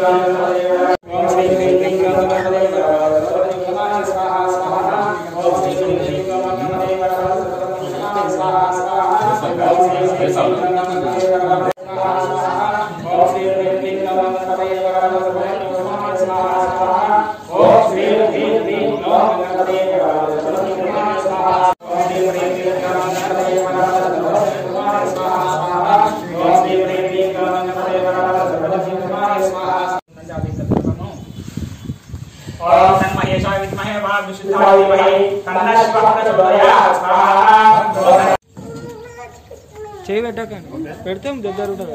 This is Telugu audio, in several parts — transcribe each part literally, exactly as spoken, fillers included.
చేయి పెట్టకండి పెడితే దగ్గర ఉంటుంది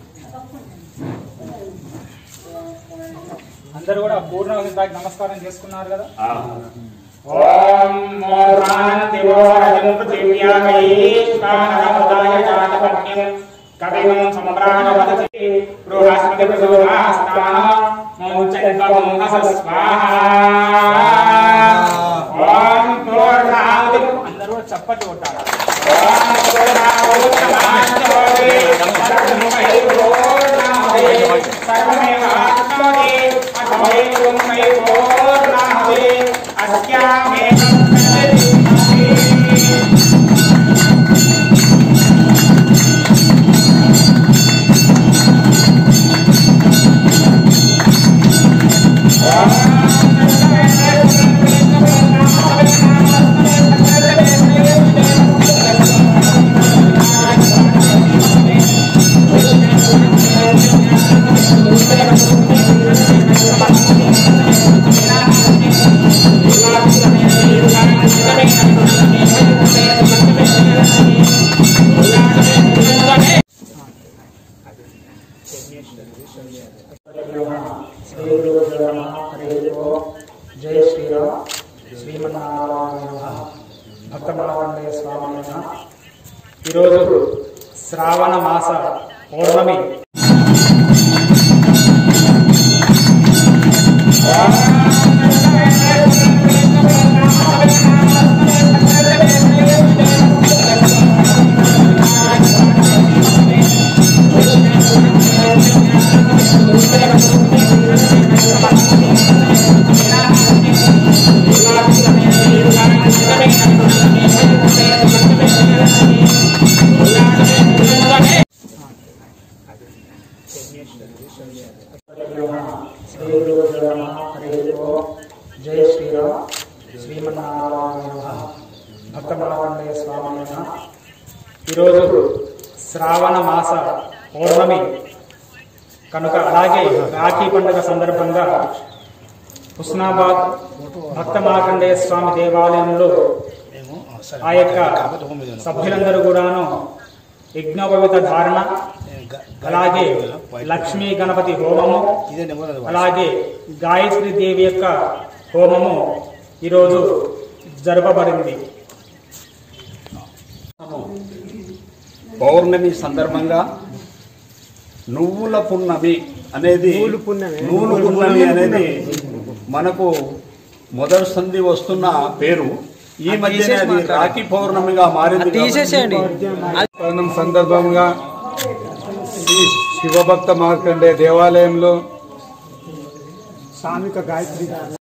అందరూ కూడా పూర్ణ నమస్కారం చేసుకున్నారు కదా. ఓం మోరాంతి ఓరజం పృథివ్యామై కానకముదాయ జాతపత్యం కవిం సంప్రాణవదతి బృహస్పతి ప్రసోదాస్తాన మోచంకం హసస్వాహా. ఓం పూర్ణావతి అందరూ కూడా చప్పట్లు కొట్టాలి. ఓం పూర్ణావతి సమాప్తోతి సర్వమై పూర్ణావతి సర్వమేవాప్నోతి అథవైవమై పూర్ణావతి అస్యామేవం జై శ్రీరామ్ శ్రీమన్నారాయణ భక్త మార్కండేయ స్వామి. ఈరోజు శ్రావణ మాస పౌర్ణమి. జై శ్రీరామ్ శ్రీమన్నారాయణ భక్త మార్కండేయ స్వామి. ఈరోజు శ్రావణ మాస పౌర్ణమి కనుక అలాగే రాఖీ పండుగ సందర్భంగా హుస్నాబాద్ భక్త మార్కండేయ స్వామి దేవాలయంలో ఆ యొక్క సభ్యులందరూ కూడాను యజ్ఞోపవిత ధారణ, అలాగే లక్ష్మీ గణపతి హోమము, అలాగే గాయత్రి దేవి యొక్క హోమము ఈరోజు జరపబడింది. పౌర్ణమి సందర్భంగా నువ్వుల పున్నమి అనేది నూలు పున్నమి అనేది మనకు మొదటి సంధి వస్తున్న పేరు. ఈ మధ్యనే అది రాఖీ పౌర్ణమిగా మారింది. పౌర్ణమి సందర్భంగా శ్రీ శివభక్త మార్కండేయ దేవాలయంలో సామిక గాయత్రి